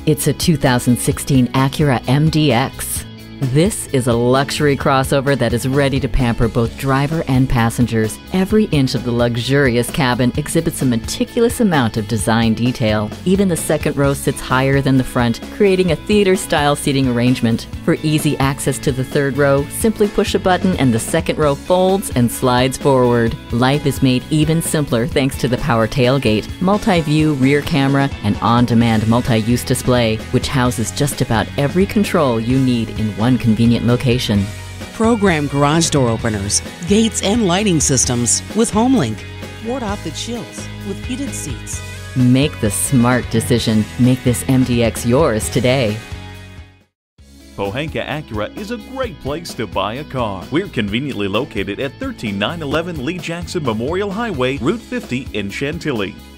It's a 2016 Acura MDX. This is a luxury crossover that is ready to pamper both driver and passengers. Every inch of the luxurious cabin exhibits a meticulous amount of design detail. Even the second row sits higher than the front, creating a theater-style seating arrangement. For easy access to the third row, simply push a button and the second row folds and slides forward. Life is made even simpler thanks to the power tailgate, multi-view rear camera, and on-demand multi-use display, which houses just about every control you need in one convenient location. Program garage door openers, gates, and lighting systems with HomeLink. Ward off the chills with heated seats. Make the smart decision. Make this MDX yours today. Pohanka Acura is a great place to buy a car. We're conveniently located at 13911 Lee Jackson Memorial Highway, Route 50 in Chantilly.